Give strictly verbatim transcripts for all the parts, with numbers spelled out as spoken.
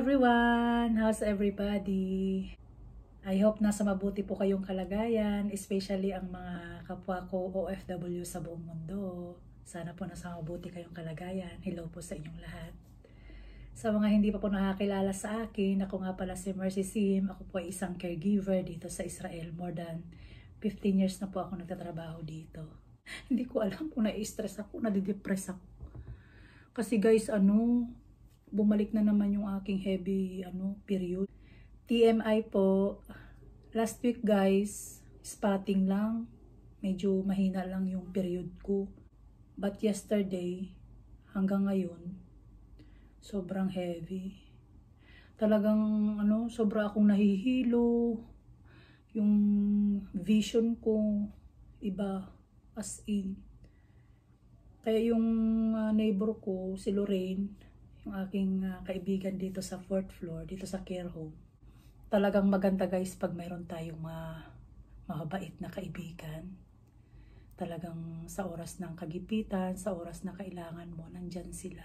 everyone! How's everybody? I hope nasa mabuti po kayong kalagayan, especially ang mga kapwa ko O F W sa buong mundo. Sana po nasa mabuti kayong kalagayan. Hello po sa inyong lahat. Sa mga hindi pa po nakakilala sa akin, ako nga pala si Mercy Sim. Ako po ay isang caregiver dito sa Israel. More than fifteen years na po ako nagtatrabaho dito. Hindi ko alam kung na-stress ako, nadidepress ako. Kasi guys, ano, bumalik na naman yung aking heavy ano period. T M I po, last week guys, spotting lang. Medyo mahina lang yung period ko. But yesterday, hanggang ngayon, sobrang heavy. Talagang ano, sobra akong nahihilo. Yung vision ko, iba as in. Kaya yung uh, neighbor ko, si Lorraine, yung aking uh, kaibigan dito sa fourth floor, dito sa care home. Talagang maganda guys pag mayroon tayong uh, mababait na kaibigan. Talagang sa oras ng kagipitan, sa oras na kailangan mo, nandyan sila.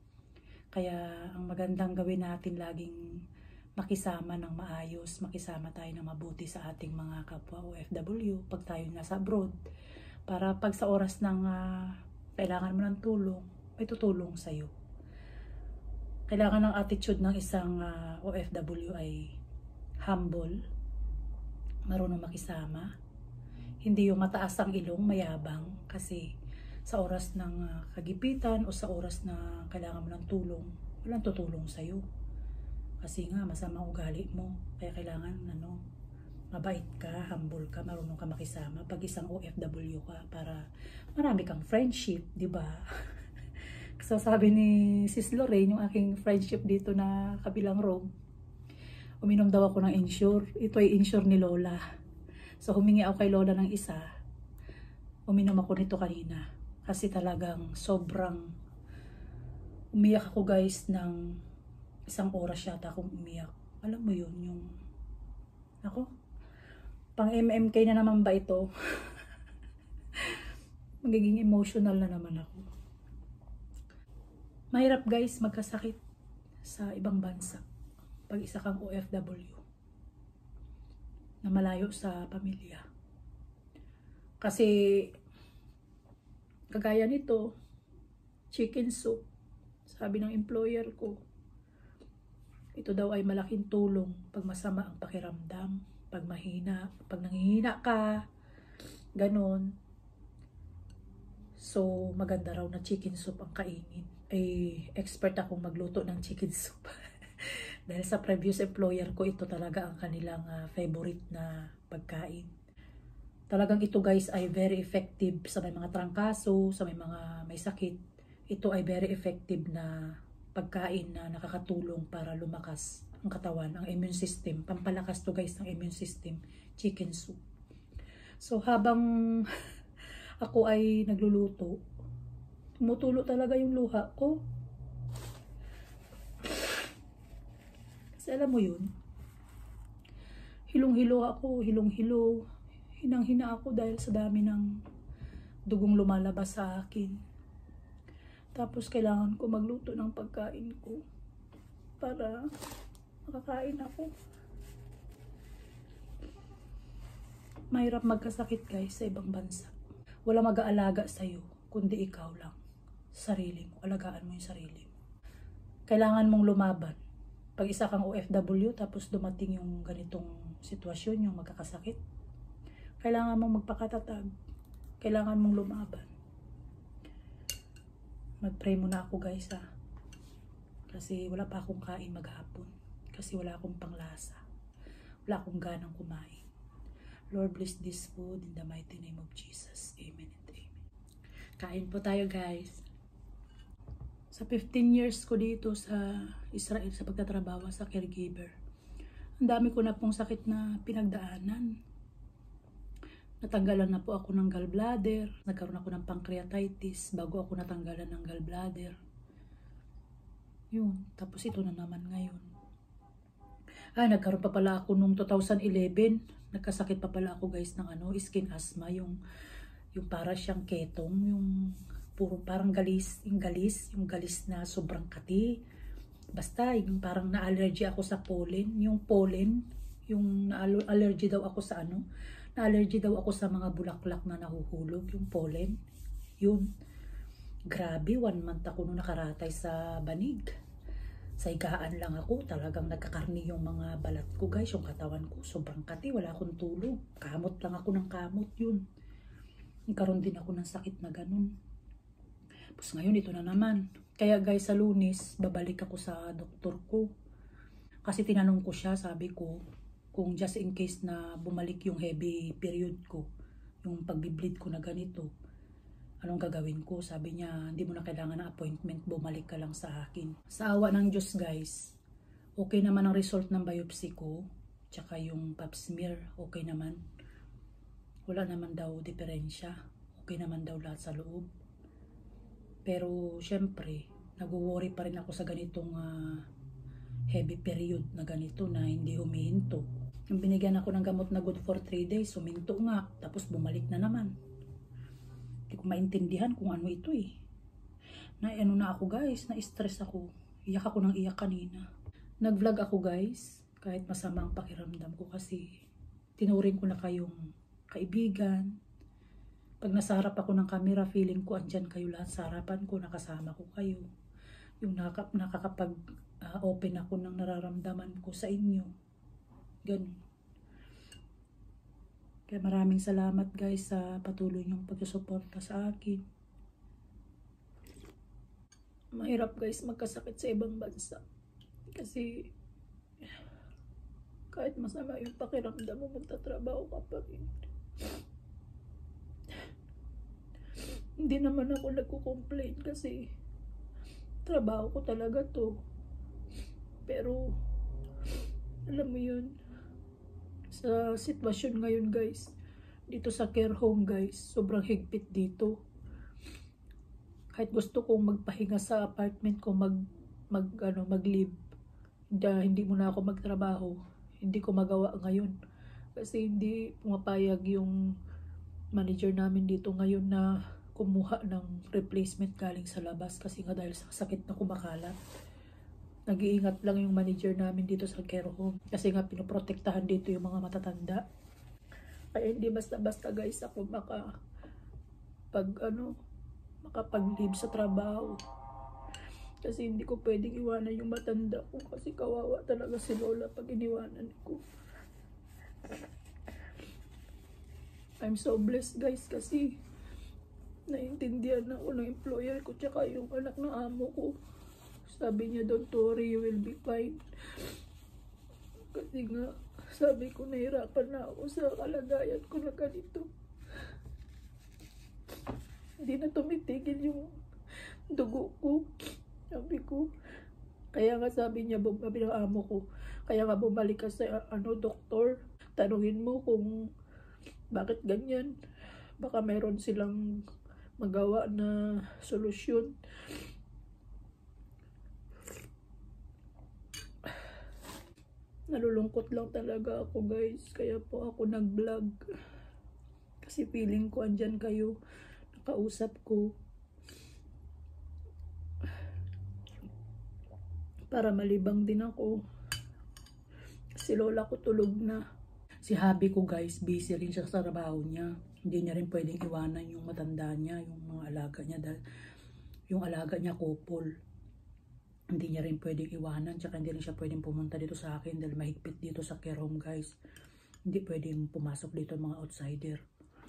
Kaya ang magandang gawin natin laging makisama ng maayos, makisama tayo ng mabuti sa ating mga kapwa O F W pag tayo nasa abroad. Para pag sa oras ng uh, kailangan mo ng tulong, may tutulong sa'yo. Kailangan ng attitude ng isang uh, O F W ay humble, marunong makisama, hindi yung mataas ang ilong, mayabang, kasi sa oras ng uh, kagipitan o sa oras na kailangan mo ng tulong, walang tutulong sa'yo. Kasi nga, masamang ugali mo, kaya kailangan, ano, mabait ka, humble ka, marunong ka makisama pag isang O F W ka para marami kang friendship, di ba? So sabi ni Sis Lorraine, yung aking friendship dito na kabilang room, uminom daw ako ng insure. Ito ay insure ni Lola. So humingi ako kay Lola ng isa. Uminom ako nito kanina. Kasi talagang sobrang umiyak ako guys ng isang oras yata akong umiyak. Alam mo yun, yung ako, pang M M K na naman ba ito? Magiging emotional na naman ako. Mahirap guys magkasakit sa ibang bansa pag isa kang O F W na malayo sa pamilya. Kasi kagaya nito, chicken soup, sabi ng employer ko, ito daw ay malaking tulong pag masama ang pakiramdam, pag mahina, pag nanghihina ka, ganon. So maganda raw na chicken soup ang kainin. Ay expert akong magluto ng chicken soup. Dahil sa previous employer ko, ito talaga ang kanilang uh, favorite na pagkain. Talagang ito guys ay very effective sa may mga trangkaso, sa may mga may sakit. Ito ay very effective na pagkain na nakakatulong para lumakas ang katawan, ang immune system. Pampalakas to guys ng immune system, chicken soup. So habang ako ay nagluluto, tumutulo talaga yung luha ko. Kasi alam mo yun, hilong-hilo ako, hilong-hilo, hinang-hina ako dahil sa dami ng dugong lumalabas sa akin. Tapos kailangan ko magluto ng pagkain ko para makakain ako. Mahirap magkasakit guys sa ibang bansa. Wala mag-aalaga sa'yo, kundi ikaw lang. Sarili mo, alagaan mo yung sarili mo. Kailangan mong lumaban. Pag isa kang O F W, tapos dumating yung ganitong sitwasyon, yung magkakasakit, kailangan mong magpakatatag. Kailangan mong lumaban. Mag-pray muna ako guys ha. Kasi wala pa akong kain maghapon. Kasi wala akong panglasa. Wala akong ganang kumain. Lord, bless this food in the mighty name of Jesus. Amen and amen. Kain po tayo guys. Sa fifteen years ko dito sa Israel sa pagtatrabaho sa caregiver, ang dami ko na pong sakit na pinagdaanan. Natanggalan na po ako ng gallbladder, nagkaroon ako ng pancreatitis bago ako natanggalan ng gallbladder. Yun, tapos ito na naman ngayon. Ah, nagkaroon pa pala ako nung two thousand eleven, nagkasakit pa pala ako guys ng ano, skin asthma, yung yung para siyang ketong, yung puro parang galis, yung galis, yung galis na sobrang kati. Basta, yung parang na-allergy ako sa pollen. Yung pollen, yung na-allergy daw ako sa ano, na-allergy daw ako sa mga bulaklak na nahuhulog, yung pollen. Yun. Grabe, one month ako nung nakaratay sa banig. Sa higaan lang ako, talagang nagkakarni yung mga balat ko guys, yung katawan ko. Sobrang kati, wala akong tulog. Kamot lang ako ng kamot yun. Nagkaroon din ako ng sakit na ganun. Tapos ngayon, ito na naman. Kaya guys, sa Lunes, babalik ako sa doktor ko. Kasi tinanong ko siya, sabi ko, kung just in case na bumalik yung heavy period ko, yung pagbi-bleed ko na ganito, anong gagawin ko? Sabi niya, hindi mo na kailangan ng appointment, bumalik ka lang sa akin. Sa awa ng Diyos guys, okay naman ang result ng biopsy ko, tsaka yung pap smear, okay naman. Wala naman daw diferensya, okay naman daw lahat sa loob. Pero syempre, nag-worry pa rin ako sa ganitong uh, heavy period na ganito na hindi humihinto. Yung binigyan ako ng gamot na good for three days, huminto nga, tapos bumalik na naman. Hindi ko maintindihan kung ano ito eh. Na ano na ako guys, na-stress ako. Iyak ako ng iyak kanina. Nag-vlog ako guys, kahit masama ang pakiramdam ko kasi tinuring ko na kayong kaibigan. Pag nasa harap ako ng camera, feeling ko andyan kayo lahat sa harapan ko, nakasama ko kayo. Yung nakaka nakakapag-open uh, ako ng nararamdaman ko sa inyo. Ganun. Kaya maraming salamat guys sa patuloy niyong pagsusuporta sa akin. Mahirap guys magkasakit sa ibang bansa. Kasi kahit masama yung pakiramdam mo, magtatrabaho ka pa rin. Hindi naman ako nagko-complain kasi trabaho ko talaga to. Pero alam mo yun, sa sitwasyon ngayon guys, dito sa care home guys, sobrang higpit dito. Kahit gusto kong magpahinga sa apartment ko, mag, mag, ano, mag-leave, hindi, hindi muna ako magtrabaho, hindi ko magawa ngayon. Kasi hindi pumapayag yung manager namin dito ngayon na kumuha ng replacement galing sa labas kasi nga dahil sa sakit na kumakalat. Nag-iingat lang yung manager namin dito sa care home kasi nga pinoprotektahan dito yung mga matatanda. Kaya hindi basta-basta guys ako maka pag ano makapag-leave sa trabaho. Kasi hindi ko pwedeng iwanan yung matanda ko kasi kawawa talaga si Lola pag iniwanan ko. I'm so blessed guys kasi naintindihan ako ng employer ko tsaka yung anak ng amo ko. Sabi niya, don't worry, you will be fine. Kasi nga, sabi ko, nahirapan na ako sa kalagayan ko na ganito. Hindi na tumitigil yung dugo ko. Sabi ko, kaya nga sabi niya, sabi ng amo ko, kaya nga bumalik ka sa ano, doktor. Tanungin mo kung bakit ganyan. Baka meron silang magawa na solusyon. Nalulungkot lang talaga ako guys, kaya po ako nag-vlog. Kasi feeling ko andyan kayo, nakausap ko. Para malibang din ako. Si Lola ko tulog na. Si hubby ko guys, busy rin siya sa trabaho niya. Hindi niya rin pwedeng iwanan yung matanda niya, yung mga alaga niya. Dahil yung alaga niya couple. Hindi niya rin pwedeng iwanan. Tsaka hindi rin siya pwedeng pumunta dito sa akin dahil mahigpit dito sa care home guys. Hindi pwedeng pumasok dito mga outsider.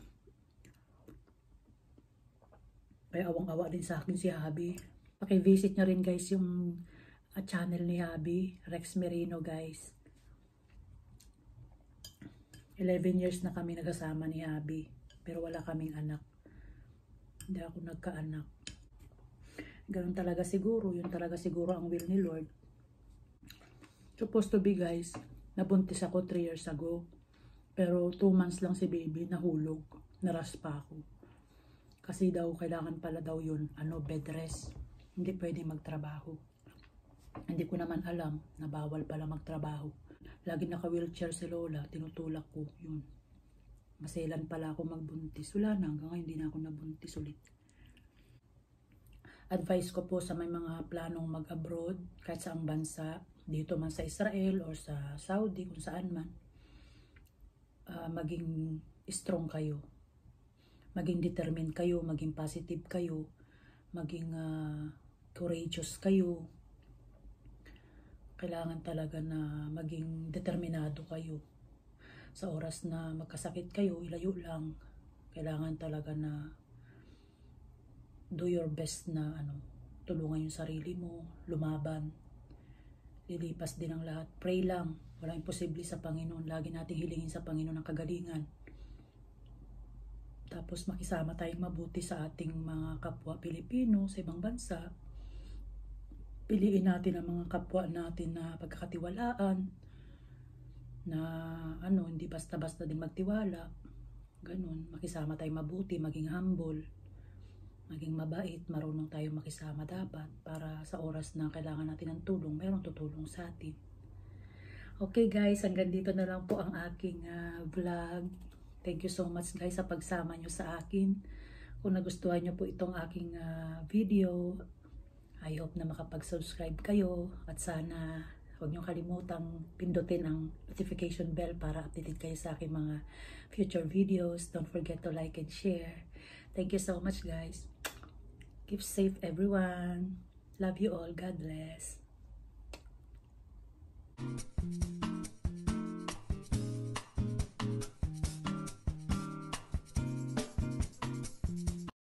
Kaya awang-awa din sa akin si hubby. Paki-visit niya rin guys yung uh, channel ni hubby, Rex Merino guys. eleven years na kami nagkasama ni hubby. Pero wala kaming anak. Hindi ako nagkaanak. Ganun talaga siguro. Yun talaga siguro ang will ni Lord. Supposed to be guys, nabuntis ako three years ago. Pero two months lang si baby, nahulog. Naraspa ako. Kasi daw, kailangan pala daw yun, ano, bed rest. Hindi pwede magtrabaho. Hindi ko naman alam na bawal pala magtrabaho. Lagi naka-wheelchair si Lola, tinutulak ko yun. Maselan pala ako magbuntis. Wala na, hanggang ngayon hindi na ako nabuntis ulit. advice ko po sa may mga planong mag-abroad, kahit saang bansa, dito man sa Israel or sa Saudi, kung saan man, uh, maging strong kayo. Maging determined kayo, maging positive kayo, maging uh, courageous kayo. Kailangan talaga na maging determinado kayo. Sa oras na magkasakit kayo, ilayo lang. Kailangan talaga na do your best na ano, tulungan yung sarili mo, lumaban. Lilipas din ang lahat. Pray lang. Walang imposible sa Panginoon. Lagi nating hilingin sa Panginoon ang kagalingan. Tapos makisama tayong mabuti sa ating mga kapwa Pilipino sa ibang bansa. Piliin natin ang mga kapwa natin na pagkakatiwalaan, na ano, hindi basta-basta din magtiwala. Ganun, makisama tayong mabuti, maging humble, maging mabait, marunong tayong makisama dapat para sa oras na kailangan natin ng tulong, mayroong tutulong sa atin. Okay guys, hanggang dito na lang po ang aking uh, vlog. Thank you so much guys sa pagsama nyo sa akin. Kung nagustuhan nyo po itong aking uh, video, I hope na makapag-subscribe kayo at sana huwag nyo kalimutang pindutin ang notification bell para updated kayo sa aking mga future videos. Don't forget to like and share. Thank you so much guys. Keep safe everyone. Love you all. God bless.